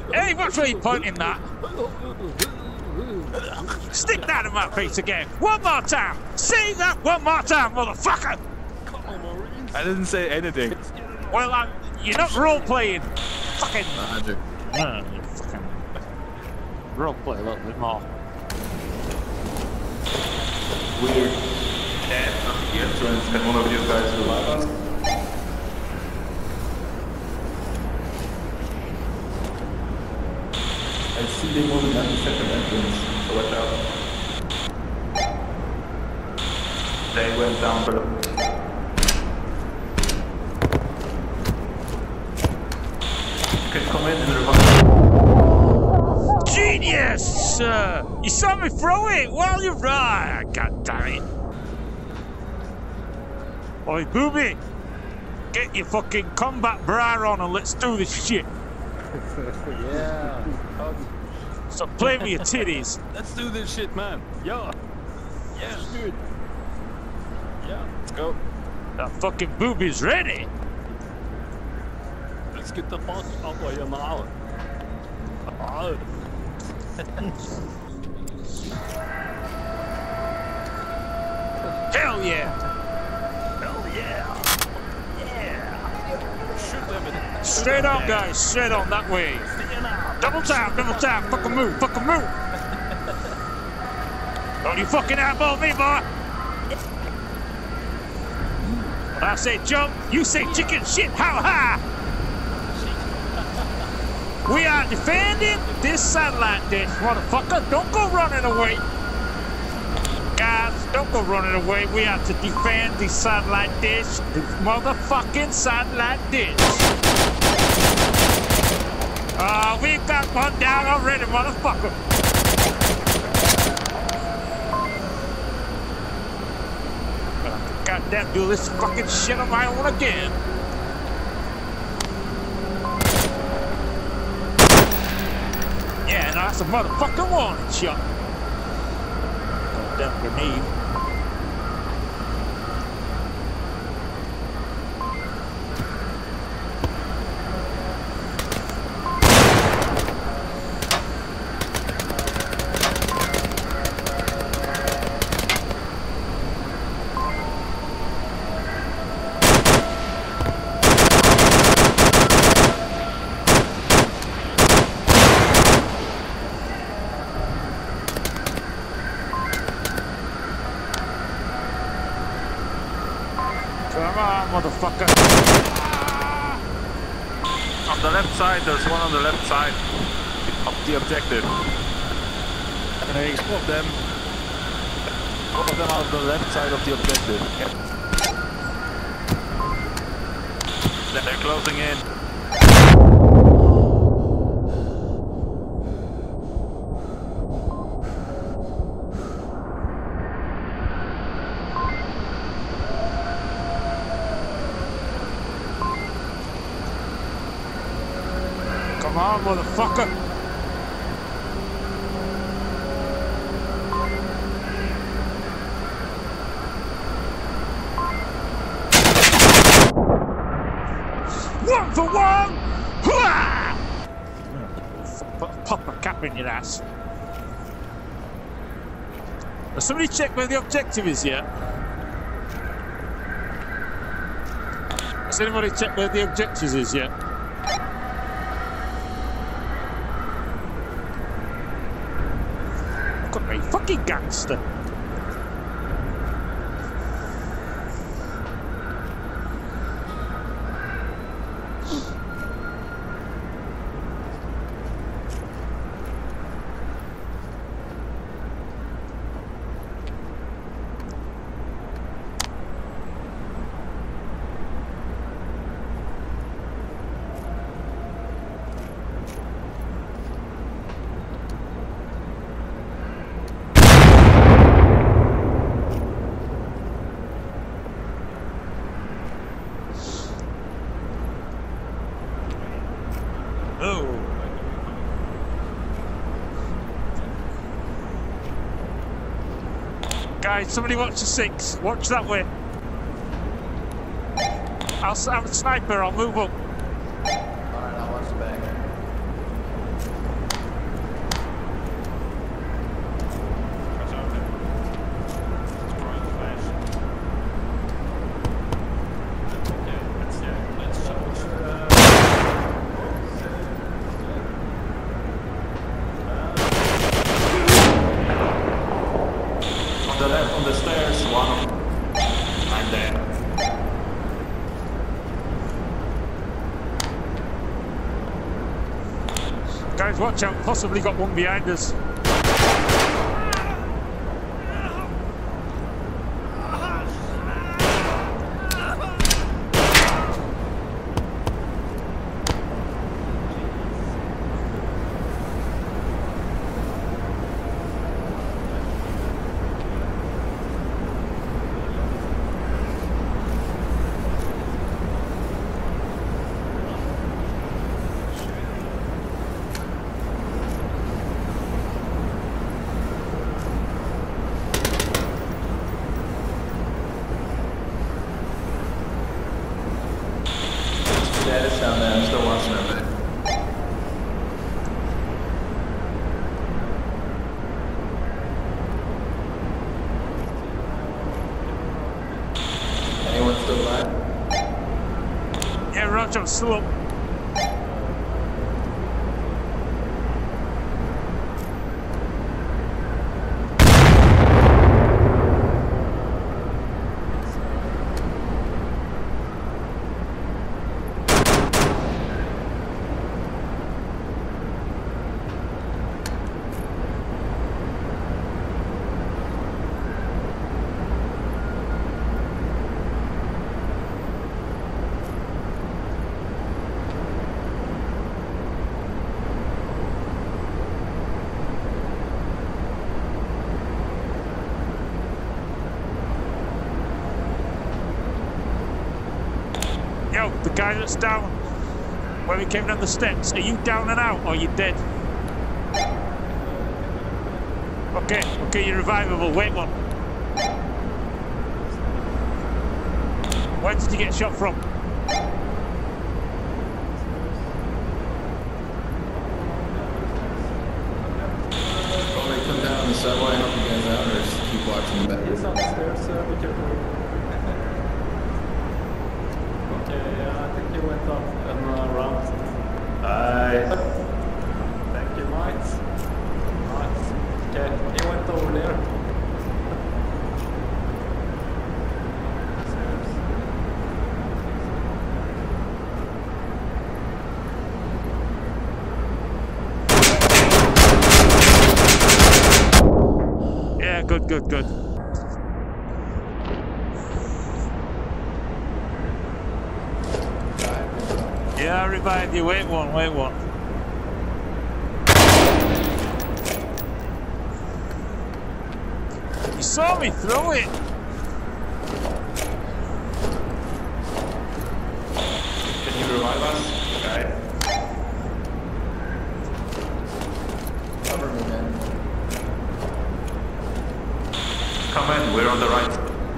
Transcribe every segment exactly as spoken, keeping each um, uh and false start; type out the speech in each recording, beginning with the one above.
Hey, watch where you pointing that. Stick that in my face again. One more time. Say that one more time, motherfucker. I didn't say anything. Well, I'm, you're not role-playing. Fucking... Roger. No, you fucking... Role-play a little bit more. Weird. And on the entrance, can one of you guys revive us? I see they moving at the second entrance, so watch out. They went down below. You can come in and revive. Genius! Uh, you saw me throw it while you're right. God damn it. Oi, booby! Get your fucking combat bra on and let's do this shit. Yeah. Stop playing with your titties. Let's do this shit, man. Yeah. Yeah, dude. Yeah, let's go. That fucking booby's ready. Let's get the fuck up while you're now. Oh. Hell yeah! Hell yeah! Yeah! Shoot them in. Straight on, guys. Straight on that way. Double tap, double tap. Fucking move, fucking move. Don't you fucking eyeball me, boy. When I say jump, you say chicken shit. How high? We are defending this satellite dish, motherfucker. Don't go running away. Guys, don't go running away. We have to defend the satellite dish. The motherfucking satellite dish. Ah, uh, we've got one down already, motherfucker. But I have to goddamn do this fucking shit on my own again. Yeah, no, that's a motherfucking warning shot. Goddamn grenade. Come on, motherfucker. On the left side, there's one on the left side of the objective. Can I spot them? One of them on the left side of the objective. Yep. They're closing in. Come on, motherfucker. One for one! Hurrah! Pop a cap in your ass. Has somebody checked where the objective is yet? Has anybody checked where the objective is yet? Look at me, fucking gangster. Oh. Guys, somebody watch the six. Watch that way. I'll have a sniper. I'll move up. Alright, I'll watch the back. Guys, watch out. Possibly got one behind us. Status down there, I'm still watching it. Anyone still alive? Yeah, Roger, I'm still up. Yo, the guy that's down, where we came down the steps, are you down and out, or are you dead? Okay, okay, you're revivable, wait one. Where did you get shot from? Probably come down the subway and help you guys out, or just keep watching the back? He's on the stairs, uh, be careful. Okay, yeah, I think he went up and uh, around. Nice. Thank you, Mike. Nice. Okay, he went over there. Yeah, good, good, good. Yeah, I revived you. Wait one, wait one. You saw me throw it. Can you revive us? Okay. Cover me, man. Come in, we're on the right.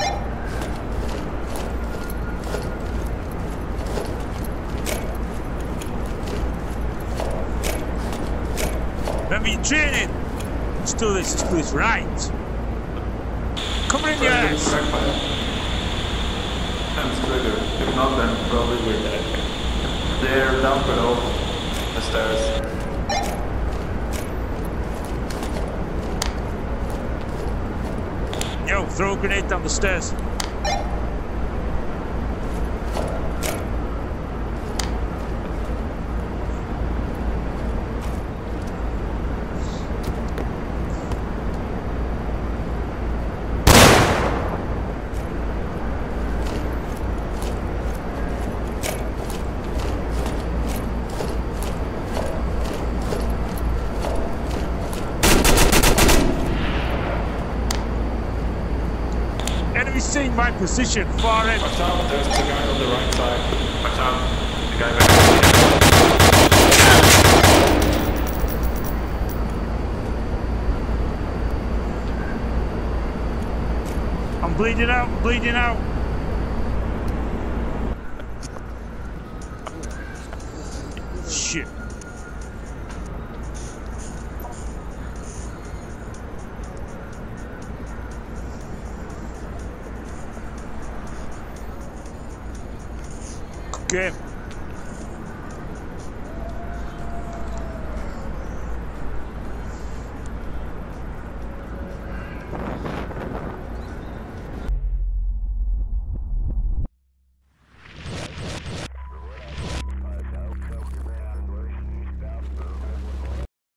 Remember your training. Let's do this, let's do this right. Come in your ass. Time's trigger. If not, then probably we're dead. They're down below the stairs. Yo, throw a grenade down the stairs. Enemy seeing my position, far end. Watch out, there's the guy on the right side. Watch out, the guy back there. I'm bleeding out, I'm bleeding out. Shit. Okay.